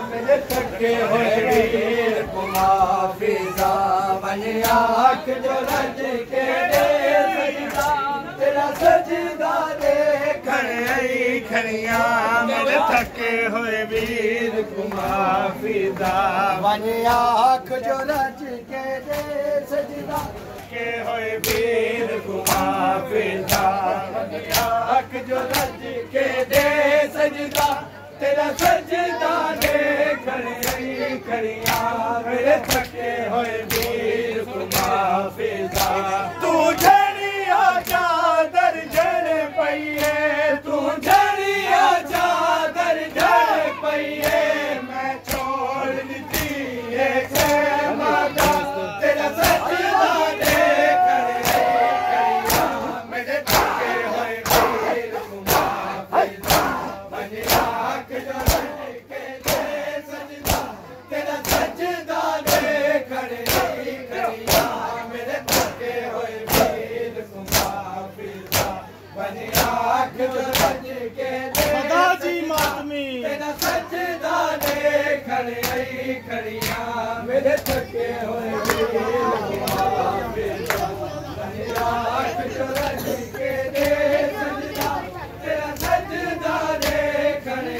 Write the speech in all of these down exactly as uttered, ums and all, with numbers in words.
मेरे थके हुए वीर को माफिजा बने आँख जो रज के दे सजदा तेरा सजदा दे खड़े खड़िया मेरे थके हुए वीर को माफिजा बने आँख जो रज के दे सजदा के होए वीर को माफिजा बने आँख जो रज के दे सजदा तेरा सजदा दे खड़ी खड़िया मेरे थके हुए वीर को माफिजा तू झड़िया चादर झड़ पइए तू झड़िया चादर झड़ पइए मैं छोड़ दी ये माता तेरा सजदा दे खड़ी खड़िया मेरे थके हुए वीर को माफिजा बने आँख जो रज के दे सजदा तेरा सजदा दे खड़े खड़िया मेरे थके हुए वीर को माफिजा बने आँख जो रज के दे तेरा सजदा दे खड़े खड़िया मेरे थके हुए वीर को माफिजा बने आँख जो रज के दे सजदा तेरा सजदा दे खड़े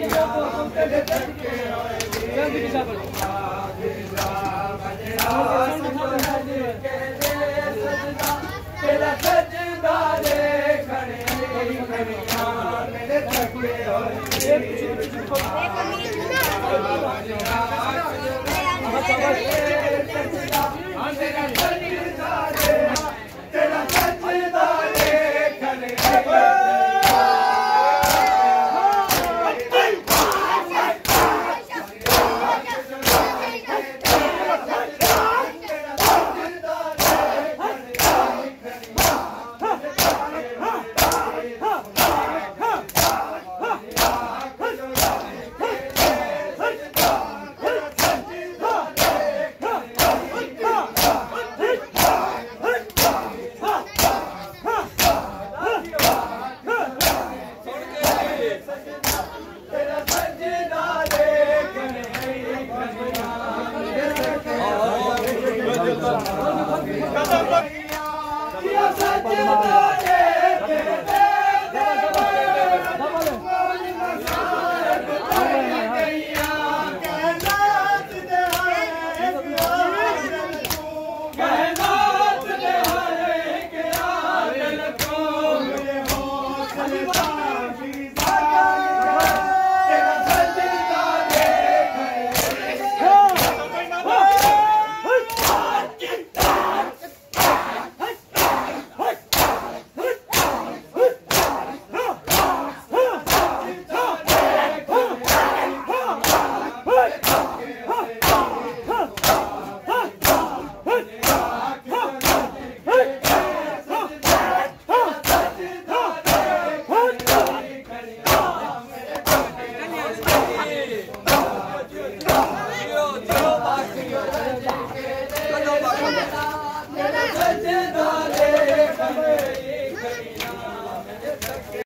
खड़िया मेरे थके हुए वीर को माफिजा बने आँख